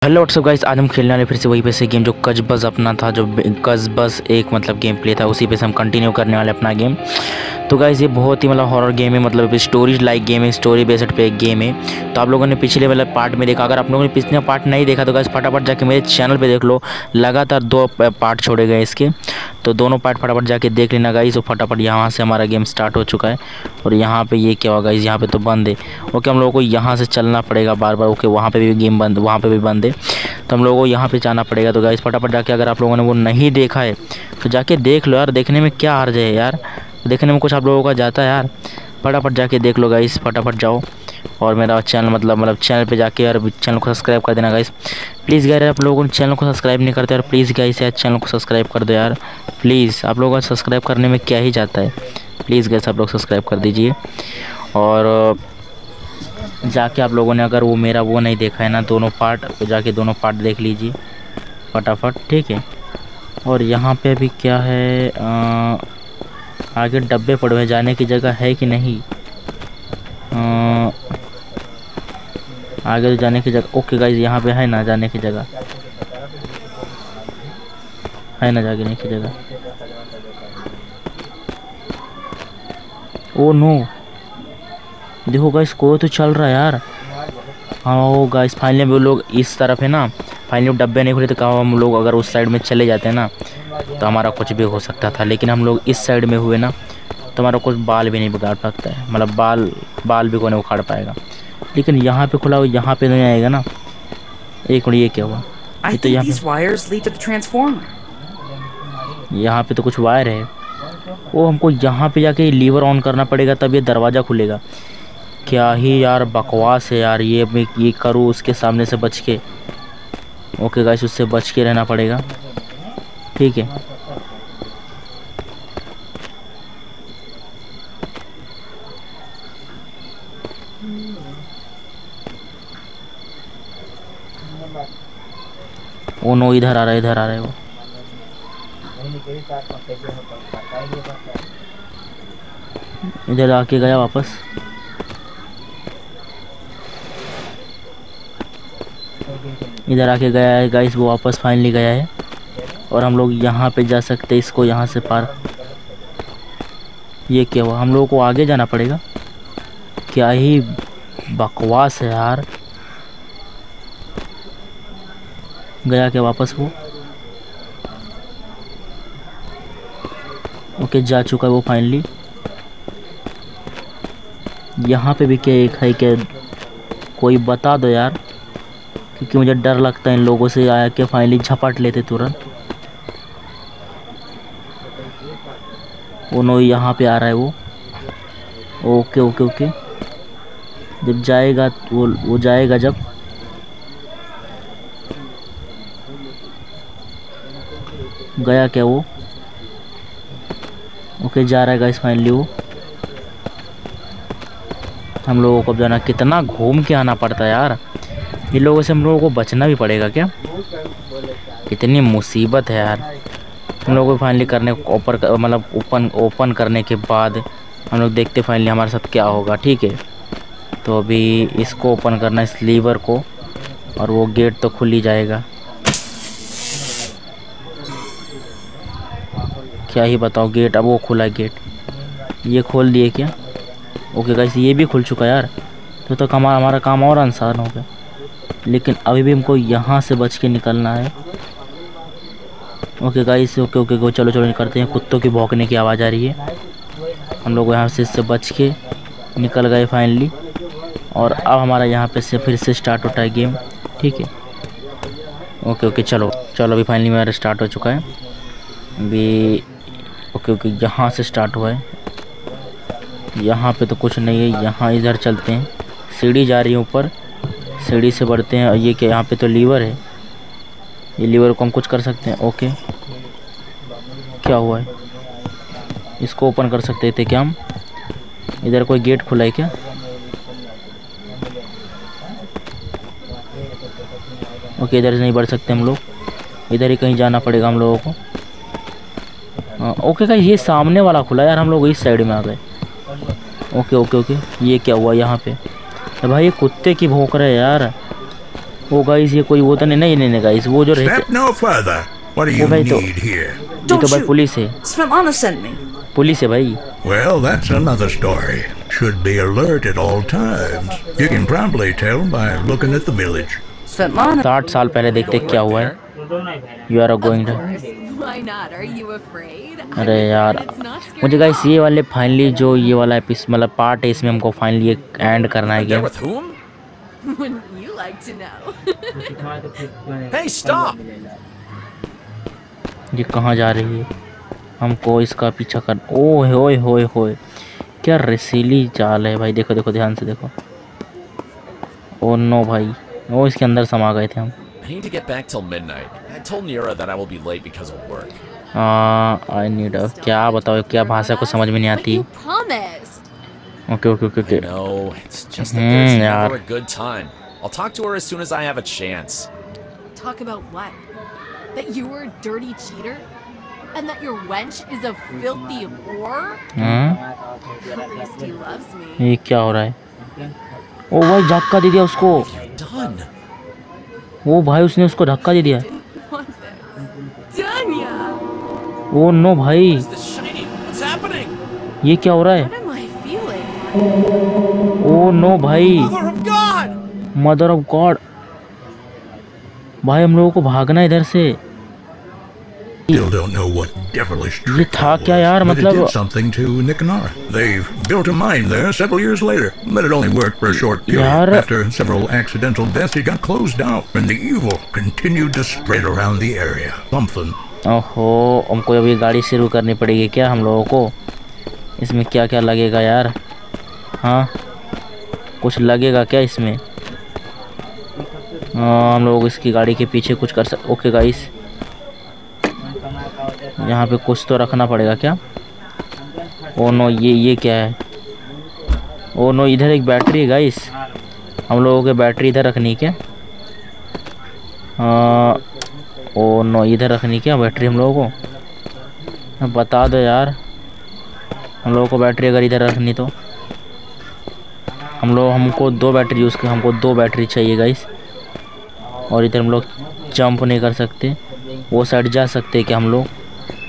Hello what's up guys, आज हम खेलने वाले फिर से वही पे से गेम जो कजबज़ अपना था, जो कजबज़ एक मतलब गेम प्ले था, उसी पे से हम कंटिन्यू करने वाले अपना गेम। तो गाइस ये बहुत ही मतलब हॉरर गेम है, मतलब स्टोरी लाइक गेम है, स्टोरी बेस्ड पे एक गेम है। तो आप लोगों ने पिछले वाला पार्ट में देखा, अगर आप लोगों ने पिछले पार्ट नहीं देखा तो गाइस फटाफट जाके मेरे चैनल पर देख लो। लगातार 2 पार्ट छोड़े गए इसके, तो दोनों पार्ट फटाफट जाके देख लेना गाइस। और फटाफट यहाँ से हमारा गेम स्टार्ट हो चुका है। और यहाँ पे ये क्या होगा गाइस, यहाँ पे तो बंद है। ओके, हम लोगों को यहाँ से चलना पड़ेगा बार बार। ओके, वहाँ पे भी गेम बंद, वहाँ पे भी बंद है, तो हम लोगों को यहाँ पे जाना पड़ेगा। तो गाइस फटाफट जाके, अगर आप लोगों ने वो नहीं देखा है तो जाके देख लो यार, देखने में क्या हर्ज है यार, देखने में कुछ आप लोगों का जाता है यार। फटाफट जाके देख लो गाइस, फटाफट जाओ। और मेरा चैनल मतलब चैनल पे जाके यार चैनल को सब्सक्राइब कर देना गाइस प्लीज़। यार आप लोगों ने चैनल को सब्सक्राइब नहीं करते यार, प्लीज़ गाइस यार चैनल को सब्सक्राइब कर दो यार प्लीज़। आप लोगों का सब्सक्राइब करने में क्या ही जाता है, प्लीज़ गाइस आप लोग सब्सक्राइब कर दीजिए। और जाके आप लोगों ने अगर वो मेरा वो नहीं देखा है ना दोनों पार्ट, तो जाके दोनों पार्ट देख लीजिए फटाफट, ठीक है। और यहाँ पे अभी क्या है, आगे डब्बे पड़े हुए, जाने की जगह है कि नहीं? आगे तो जाने की जगह, ओके गाइज यहाँ पे है ना जाने की जगह, है ना जाने की जगह। ओ नो, देखो गाइस कोई तो चल रहा है यार। हाँ वो गाइस फाइनली वो लोग इस तरफ है ना, फाइनली डब्बे नहीं खुले, तो कहा हम लोग अगर उस साइड में चले जाते हैं ना तो हमारा कुछ भी हो सकता था। लेकिन हम लोग इस साइड में हुए ना तो हमारा कुछ बाल भी नहीं बिगाड़ सकता है, मतलब बाल भी कोई नहीं उखाड़ पाएगा। लेकिन यहाँ पे खुला हुआ, यहाँ पे नहीं आएगा ना। एक मिनट, ये क्या हुआ? ये तो यहाँ पे तो कुछ वायर है। वो हमको यहाँ पे जाके लीवर ऑन करना पड़ेगा, तब ये दरवाज़ा खुलेगा। क्या ही यार बकवास है यार, ये मैं ये करूँ उसके सामने से बच के। ओके गाइस, उससे बच के रहना पड़ेगा, ठीक है। ओ नो, इधर आ रहा है, इधर आ रहा है वो। इधर आके गया वापस। इधर आके गया है गाइस, वो वापस फाइनली गया है। और हम लोग यहाँ पे जा सकते हैं, इसको यहाँ से पार। ये क्या हुआ? हम लोगों को आगे जाना पड़ेगा। क्या ही बकवास है यार। गया क्या वापस वो? ओके, जा चुका है वो फाइनली। यहाँ पे भी क्या एक है क्या? कोई बता दो यार, क्योंकि मुझे डर लगता है इन लोगों से। आया के फाइनली झपट लेते तुरंत। वो नो, यहाँ पे आ रहा है वो। ओके ओके ओके, जब जाएगा वो जाएगा जब। गया क्या वो? ओके, जा रहा है गाइस फाइनली वो। हम लोगों को अब जाना, कितना घूम के आना पड़ता है यार। इन लोगों से हम लोगों को बचना भी पड़ेगा क्या? कितनी मुसीबत है यार। हम लोगों को फाइनली करने ऊपर मतलब ओपन करने के बाद हम लोग देखते फाइनली हमारे साथ क्या होगा, ठीक है। तो अभी इसको ओपन करना, इस लीवर को, और वो गेट तो खुल ही जाएगा। क्या ही बताओ, गेट अब वो खुला गेट, ये खोल दिए क्या? ओके गाइस, ये भी खुल चुका यार। तो हमारा काम और आसान हो गया। लेकिन अभी भी हमको यहाँ से बच के निकलना है। Okay guys, okay okay okay, चलो चलो निकलते हैं। कुत्तों की भौंकने की आवाज़ आ रही है। हम लोग यहाँ से इससे बच के निकल गए फाइनली। और अब हमारा यहाँ पे से फिर से स्टार्ट होता है गेम, ठीक है। ओके ओके, चलो चलो, अभी फाइनली मेरा स्टार्ट हो चुका है अभी। ओके ओके, यहाँ से स्टार्ट हुआ है। यहाँ पे तो कुछ नहीं है, यहाँ इधर चलते हैं। सीढ़ी जा रही है ऊपर, सीढ़ी से बढ़ते हैं। और ये क्या, यहाँ पे तो लीवर है, ये लीवर को हम कुछ कर सकते हैं। ओके, क्या हुआ है? इसको ओपन कर सकते थे क्या हम? इधर कोई गेट खुला है क्या? ओके, इधर से नहीं बढ़ सकते हम लोग, इधर ही कहीं जाना पड़ेगा हम लोगों को। ओके गाइस, ये सामने वाला खुला यार, हम लोग इस साइड में आ गए। ओके ओके ओके, ये क्या हुआ यहाँ पे? भाई ये कुत्ते की भौंक रहे यार। ओ गाइस ये कोई वो तो नहीं नहीं गाइस, वो जो रहते Step no further. What do you भाई तो need here? ये तो भाई पुलिस है, Svetlana sent me. पुलिस है भाई। Well, that's another story. Should be alert at all times. You can probably tell by looking at the village. Svetlana. 60 साल पहले देखते क्या हुआ है। You are going to, Why not? Are you afraid? अरे यार It's not scary. मुझे guys ये वाले फाइनली जो ये वाला एपिसोड मतलब पार्ट है, इसमें हमको फाइनली एक एंड करना है There game. with whom? Wouldn't you like to know? Hey, stop! ये कहाँ जा रही है, हमको इसका पीछा कर। ओए होए होए होए, क्या रसीली चाल है भाई। देखो देखो ध्यान से देखो। ओ नो भाई, ओ इसके अंदर समा गए थे हम। I need to get back till midnight. I told Nira that I will be late because of work. I need क्या बताओ, क्या भाषा को समझ में नहीं But आती। you promised. Okay okay okay okay. No, it's just that there's yeah. never a good time. I'll talk to her as soon as I have a chance. Talk about what? That you were a dirty cheater? And that your wench is a filthy whore? At least he loves me. ये क्या हो रहा है? ओ भाई धक्का दे दिया उसको। Done. ओ भाई उसने उसको धक्का दे दिया। Want this? Danya! Oh no भाई, Is this shiny? What's happening? ये क्या हो रहा है? What am I feeling? Oh no भाई, Mother of God! Mother of God. भाई हम लोगों को भागना है इधर से। Still don't know what devilish ये trick था that क्या was, यार, but it मतलब did something to Nicanora. They've built a mine there several years later, but it only worked for a short period. यार After several accidental deaths, it got closed down, and the evil continued to spread around the area. Something. ओहो, हमको अभी गाड़ी शुरू करनी पड़ेगी क्या हम लोगों को? इसमें क्या क्या लगेगा यार? हाँ कुछ लगेगा क्या इसमें? हम लोग इसकी गाड़ी के पीछे कुछ कर सकते। ओके गाइस, यहाँ पे कुछ तो रखना पड़ेगा क्या? ओ नो, ये क्या है? ओ नो, इधर एक बैटरी है गाइस, हम लोगों के बैटरी इधर रखनी है क्या? ओ नो, इधर रखनी क्या बैटरी हम लोगों को? बता दो यार, हम लोगों को बैटरी अगर इधर रखनी तो हमको 2 बैटरी यूज़ कर, हमको 2 बैटरी चाहिए गाइस। और इधर हम लोग जंप नहीं कर सकते। वो साइड जा सकते हैं क्या हम लोग?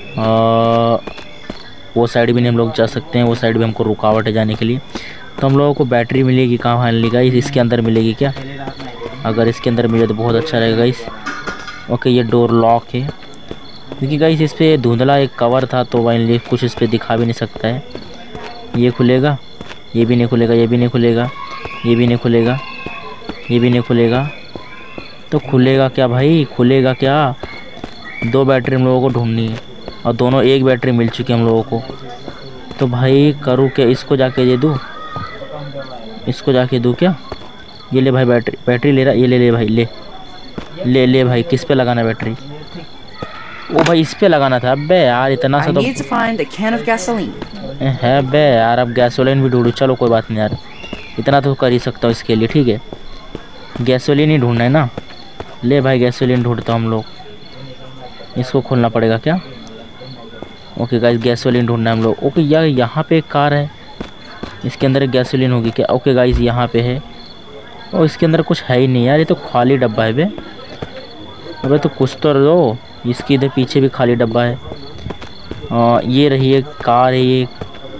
वो साइड भी नहीं हम लोग जा सकते हैं, वो साइड भी हमको रुकावट है जाने के लिए। तो हम लोगों को बैटरी मिलेगी कहाँ फाइनली गाइस? इसके अंदर मिलेगी क्या? अगर इसके अंदर मिले तो बहुत अच्छा रहेगा गाइस। ओके, ये डोर लॉक है क्योंकि गाइस इस पर धुंधला एक कवर था, तो फाइनली कुछ इस पर दिखा भी नहीं सकता है। ये खुलेगा, ये भी नहीं खुलेगा, ये भी नहीं खुलेगा, ये भी नहीं खुलेगा, ये भी नहीं खुलेगा। तो खुलेगा क्या भाई? खुलेगा क्या? 2 बैटरी हम लोगों को ढूंढनी है और दोनों एक बैटरी मिल चुकी है हम लोगों को। तो भाई करूँ क्या? इसको जाके दे दूँ, इसको जाके दूँ क्या? ये ले भाई, बैटरी ले रहा, ये ले भाई, ले भाई। किस पे लगाना बैटरी? ओ भाई इस पे लगाना था। अबे यार इतना सा I तो need to find a can of gasoline. है बे यार। अब गैसोलीन भी ढूंढूँ, चलो कोई बात नहीं यार, इतना तो कर ही सकता हूँ इसके लिए। ठीक है, गैसोलीन ही ढूंढना है ना। ले भाई गैसोलीन ढूंढता हम लोग। इसको खोलना पड़ेगा क्या? ओके गाइस, गैसोलीन ढूंढना है हम लोग। ओके यार, यहाँ पे एक कार है, इसके अंदर एक गैसोलीन होगी क्या? ओके गाइस, यहाँ पे है। और इसके अंदर कुछ है ही नहीं यार, ये तो खाली डब्बा है बे। अबे तो कुछ तो दो। इसके इधर पीछे भी खाली डब्बा है। ये रही एक कार है ये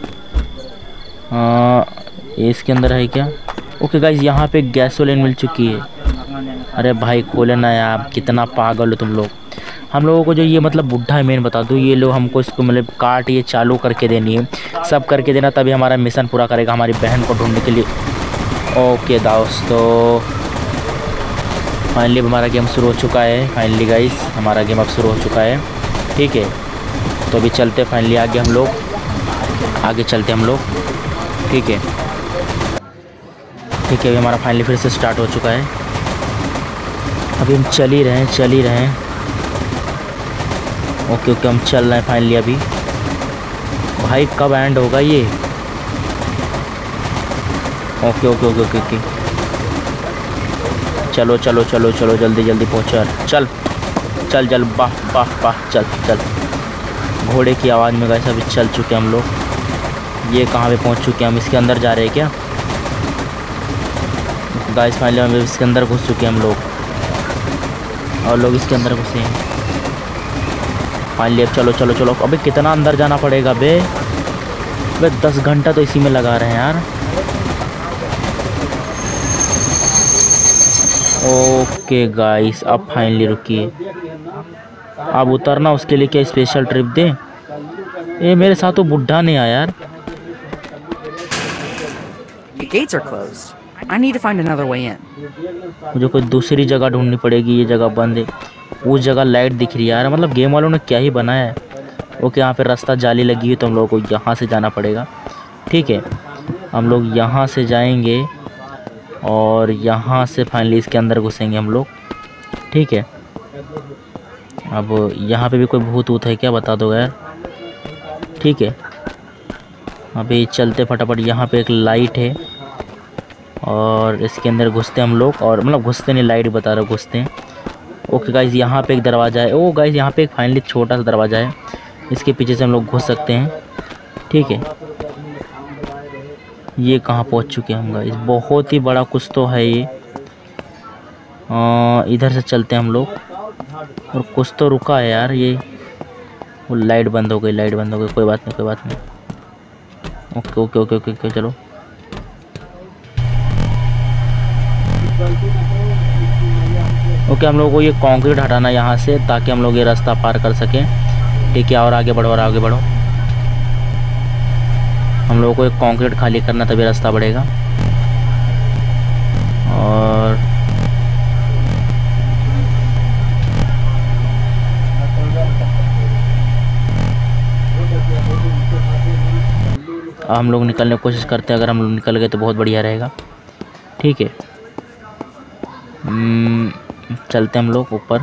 इसके अंदर है क्या? ओके गाइस, यहाँ पे गैसोलीन मिल चुकी है। अरे भाई खोले ना यार, कितना पागल हो तुम लोग। हम लोगों को जो ये मतलब बुढ़ा है मेन बता दूँ, ये लोग हमको इसको मतलब कार्ट ये चालू करके देनी है, सब करके देना, तभी हमारा मिशन पूरा करेगा हमारी बहन को ढूंढने के लिए। ओके दोस्तों, फाइनली हमारा गेम शुरू हो चुका है। फाइनली गाइस हमारा गेम अब शुरू हो चुका है। ठीक है, तो अभी चलते फाइनली आगे, हम लोग आगे चलते हम लोग। ठीक है ठीक है, अभी हमारा फाइनली फिर से स्टार्ट हो चुका है। अभी हम चल ही रहे हैं। ओके ओके, हम चल रहे हैं फाइनली। अभी भाई कब एंड होगा ये? Okay okay okay okay okay, चलो चलो चलो चलो, जल्दी जल्दी पहुँचो यार। चल चल चल, बाह बाह बाह, चल चल। घोड़े की आवाज़ में गाइस अभी चल चुके हम लोग। ये कहाँ पे पहुँच चुके हैं हम? इसके अंदर जा रहे हैं क्या गाइस? फाइनली हम इसके अंदर घुस चुके हैं हम लोग। और लोग इसके अंदर घुसे हैं फाइनली। अब चलो चलो चलो, अबे कितना अंदर जाना पड़ेगा बे? 10 घंटा तो इसी में लगा रहे हैं यार। ओके गाइस, अब फाइनली रुकिए, अब उतरना, उसके लिए क्या स्पेशल ट्रिप दे? ये मेरे साथ तो बुढ़ा नहीं आया यार। The gates are closed. I need to find another way in. मुझे कोई दूसरी जगह ढूंढनी पड़ेगी, ये जगह बंद है। उस जगह लाइट दिख रही है यार, मतलब गेम वालों ने क्या ही बनाया है। ओके, यहाँ पे रास्ता जाली लगी है तो हम लोगों को यहाँ से जाना पड़ेगा। ठीक है, हम लोग यहाँ से जाएंगे और यहाँ से फाइनली इसके अंदर घुसेंगे हम लोग। ठीक है, अब यहाँ पे भी कोई भूत वूत है क्या, बता दो यार। ठीक है, अभी चलते फटाफट। यहाँ पे एक लाइट है और इसके अंदर घुसते हम लोग, और मतलब घुसते नहीं, लाइट बता रहा, घुसते हैं। ओके गाइस, यहाँ पे एक दरवाज़ा है। ओ गाइस, यहाँ पे एक फाइनली छोटा सा दरवाज़ा है, इसके पीछे से हम लोग घुस सकते हैं। ठीक है, ये कहाँ पहुँच चुके हैं हम गाइस? बहुत ही बड़ा कुछ तो है ये। इधर से चलते हैं हम लोग, और कुछ तो रुका है यार। ये वो लाइट बंद हो गई, लाइट बंद हो गई। कोई बात नहीं, कोई बात नहीं। Okay okay okay okay okay, चलो। ओके, हम लोगों को ये कंक्रीट हटाना यहाँ से, ताकि हम लोग ये रास्ता पार कर सकें। ठीक है, और आगे बढ़ो, और आगे बढ़ो। हम लोगों को एक कंक्रीट खाली करना, तभी रास्ता बढ़ेगा। और हम लोग निकलने की कोशिश करते हैं। अगर हम लोग निकल गए तो बहुत बढ़िया रहेगा। ठीक है, चलते हम लोग ऊपर,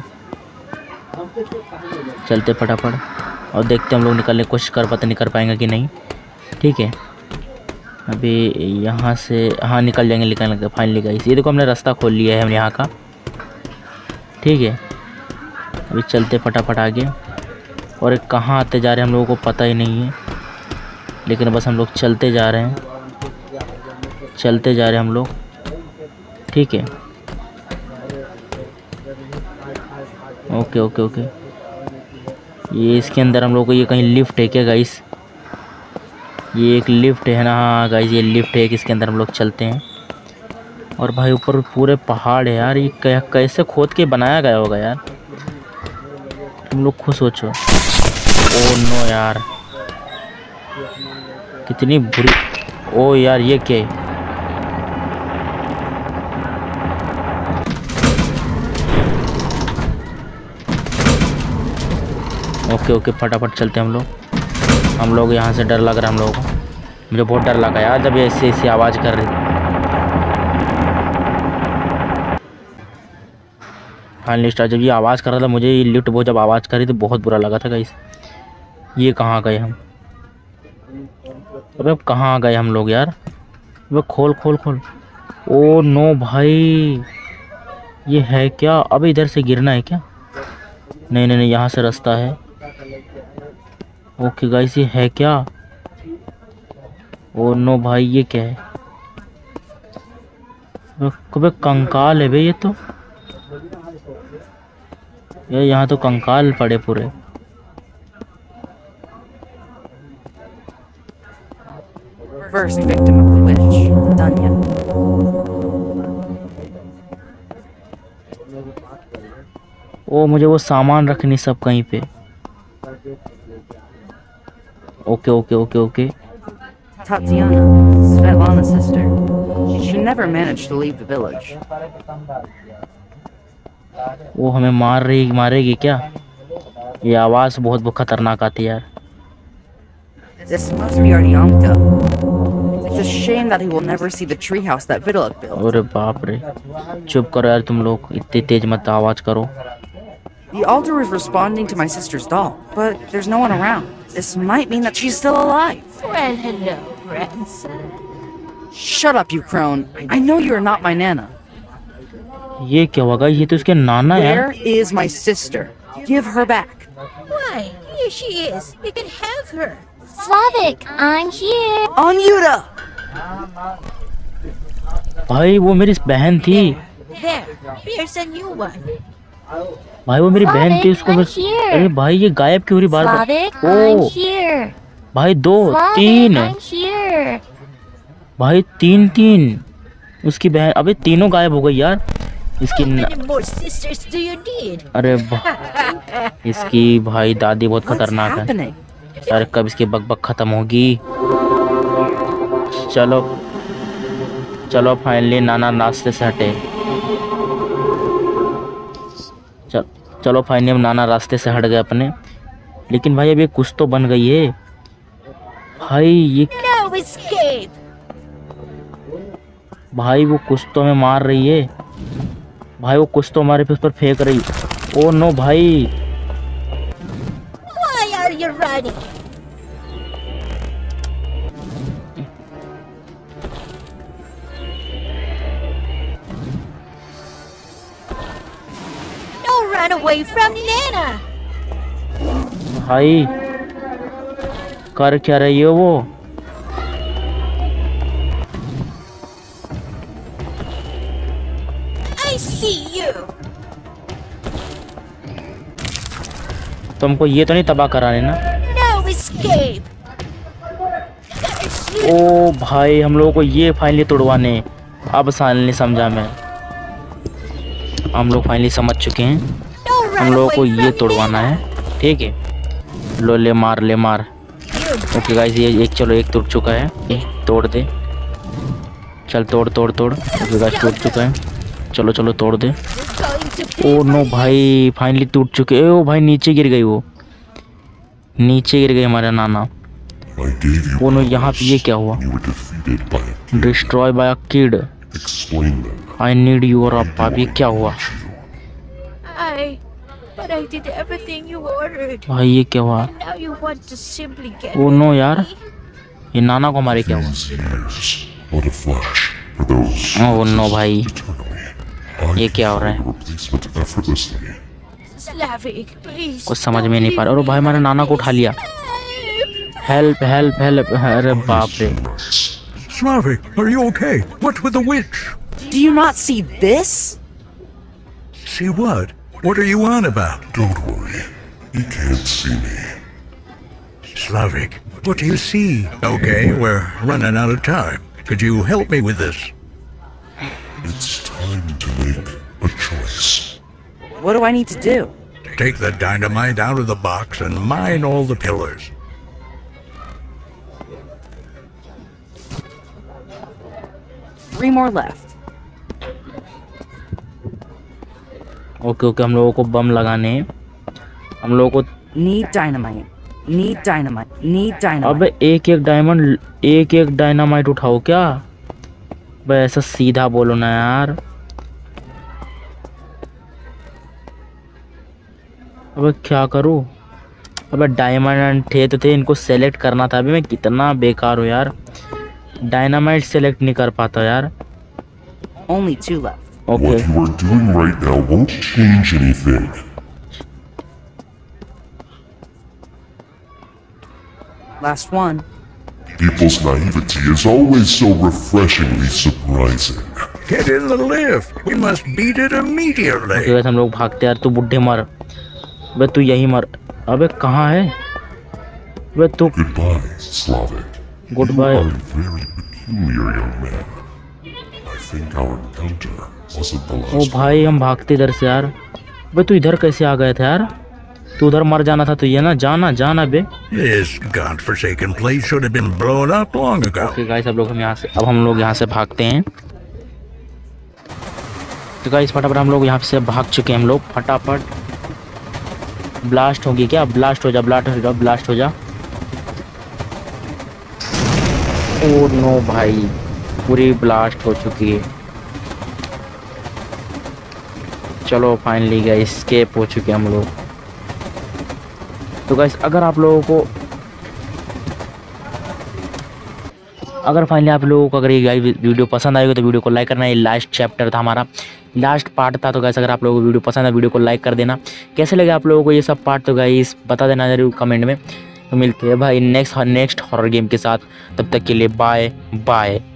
चलते फटाफट, और देखते हम लोग निकलने की कोशिश कर पाते, नहीं कर पाएंगे कि नहीं। ठीक है, अभी यहाँ से हाँ निकल जाएंगे, निकल गए फाइनली गाइस। ये देखो, हमने रास्ता खोल लिया है हम यहाँ का। ठीक है, अभी चलते फटाफट आगे। और एक कहाँ आते जा रहे हैं हम लोगों को पता ही नहीं है, लेकिन बस हम लोग चलते जा रहे हैं, चलते जा रहे हैं हम लोग। ठीक है, ओके ओके ओके। ये इसके अंदर हम लोग को, ये कहीं लिफ्ट है क्या गाइस? ये एक लिफ्ट है ना? हाँ गाइस, ये लिफ्ट है, इसके अंदर हम लोग चलते हैं। और भाई ऊपर पूरे पहाड़ है यार, ये कैसे खोद के बनाया गया होगा यार, तुम लोग खुद सोचो। ओ नो यार, कितनी बुरी। ओ यार, ये क्या है? ओके ओके, फटाफट चलते हैं हम लोग। हम लोग यहाँ से डर लग रहा है हम लोगों को, मुझे बहुत डर लगा यार जब ये ऐसे ऐसी आवाज़ कर रही थी। फाइनली स्टार्ट, जब ये आवाज़ कर रहा था, मुझे ये लिफ्ट बहुत जब आवाज़ कर रही थी, बहुत बुरा लगा था गाइस। ये कहाँ गए हम? अबे अब कहाँ गए हम लोग यार? अबे खोल खोल खोल। ओ नो भाई, ये है क्या? अबे इधर से गिरना है क्या? नहीं नहीं नहीं, यहाँ से रास्ता है। ओके गाइस, ये है क्या? ओ नो भाई, ये क्या है? अबे कंकाल है बे ये तो। यार यहाँ तो कंकाल पड़े पूरे। First victim of the witch, Dunya. ओ मुझे वो सामान रखनी सब कहीं पे। Okay okay okay okay. Tatiana, Svetlana's sister. She never managed to leave the village. वो हमें मारेगी क्या? ये आवाज़ बहुत खतरनाक आती है यार। This must be Artyomka. It's a shame that he will never see the treehouse that Vitalik built. अरे बाप रे, चुप करो यार तुम लोग, इतनी तेज मत आवाज़ करो। The altar is responding to my sister's doll, but there's no one around. This might mean that she's still alive. Well, hello, grandson. Shut up, you crone. I know you're not my Nana. ये क्या होगा? ये तो इसके नाना है। Where is my sister? Give her back. Why, here she is. You can have her. Slavik, I'm here. Anyuta! भाई वो मेरी बहन थी। There, here's a new one. भाई वो मेरी बहन थी, उसको I'm मैं... here. अरे भाई ये गायब क्यों हो रही बार बार? Slavic, I'm O here. भाई 2 Slavic, 3 I'm here. भाई 3 उसकी बहन, अबे तीनों गायब हो गई यार। इसकी more sisters do you need? अरे इसकी भाई दादी बहुत What's खतरनाक है happening? यार। कब इसकी बकबक खत्म होगी? चलो चलो फाइनली नाना रास्ते से हटे। चलो फाइनली हम नाना रास्ते से हट गए अपने। लेकिन भाई अभी कुछ तो बन गई है भाई। ये No escape. भाई वो कुछ तो हमें मार रही है भाई। वो कुछ तो हमारे पे उस पर फेंक रही। ओ नो भाई। Why are you running? Don't run away from Nana. भाई कर क्या रही है वो? I see you. तुमको ये तो नहीं तबाह कराने ना? No escape. ओ भाई हम लोगों को ये फाइनली तोड़वाने। अब फाइनली समझा मैं। हम लोग फाइनली समझ चुके हैं। Don't हम run लोगों को away ये from तोड़वाना Nana. है, ठीक है। लो ले मार ले मार। ओके गाइस ये एक, चलो एक टूट चुका है, तोड़ दे। चल तोड़ तोड़ तोड़। ओके गाइस टूट चुका है। चलो चलो तोड़ दे। Going to oh pay no भाई फाइनली टूट चुके। ओ भाई नीचे गिर गई वो, नीचे गिर गई हमारा नाना। I gave you oh no यहाँ पे ये क्या हुआ? you were defeated by a kid. Destroy by a kid. Explain them. I need your अप्पा। ये क्या हुआ But I did everything you ordered. भाई? ये क्या हुआ? And now you want to simply get oh rid no of यार, me? ये नाना को हमारे क्या हुआ? These years, but a flash for those oh no भाई eternally. I ये क्या हो रहा है? can find a replacement effortlessly. Slavic, please. कुछ समझ में नहीं पा रहा। और भाई हमारे नाना को उठा लिया। Help help help. अरे बाप रे। Slavic, are you okay? What's with the witch? Do you not see this? See what? What are you on about? Don't worry, he can't see me. Slavic, what do you see? Okay, we're running out of time. Could you help me with this? It's time to make a choice. What do I need to do? Take the dynamite out of the box and mine all the pillars. Three more left. Okay okay हम लोगों को बम लगाने हैं। हम लोगों को Need dynamite. Need dynamite. Need dynamite. अब एक एक डायमंड, एक एक डायनामाइट उठाओ क्या? बस ऐसा सीधा बोलो ना यार। अब क्या करूं? अब डायमंड थे तो थे, इनको सेलेक्ट करना था। अभी मैं कितना बेकार हूँ यार, डायनामाइट सेलेक्ट नहीं कर पाता यार। Only 2 left. Okay What you are doing right now won't change anything. Last one. People's naivety is always so refreshingly surprising. Get in the lift. We must beat it immediately. Okay हम लोग भागते यार। तू बुढ़े मर, अबे तू यही मर। अबे कहाँ है? अबे तू Goodbye, Slavic. Good You bye. are a very peculiar young man. I think our encounter wasn't the oh last. भाई हम भागते इधर से यार। अबे तू इधर कैसे आ गया था यार? तू उधर मर जाना था। तो ये ना जाना जाना बे। This godforsaken place should have been blown up long ago. Okay guys अब हम लोग यहाँ से भागते हैं। तो गाइस फटाफट हम लोग यहाँ से भाग चुके हैं। हम लोग फटाफट। ब्लास्ट होगी क्या? ब्लास्ट हो जा, ब्लास्ट हो जा, ब्लास्ट हो जा। ओ नो भाई पूरी ब्लास्ट हो चुकी है। चलो फाइनली गाइस स्केप हो चुके हैं हम लोग। तो गाइस अगर आप लोगों को अगर ये वीडियो पसंद आएगी तो वीडियो को लाइक करना। ये लास्ट चैप्टर था हमारा, लास्ट पार्ट था। तो गाइस अगर आप लोगों को वीडियो पसंद है वीडियो को लाइक कर देना। कैसे लगे आप लोगों को ये सब पार्ट? तो गाइस बता देना जरूर कमेंट में। तो मिलते हैं भाई नेक्स्ट हॉरर गेम के साथ। तब तक के लिए बाय बाय।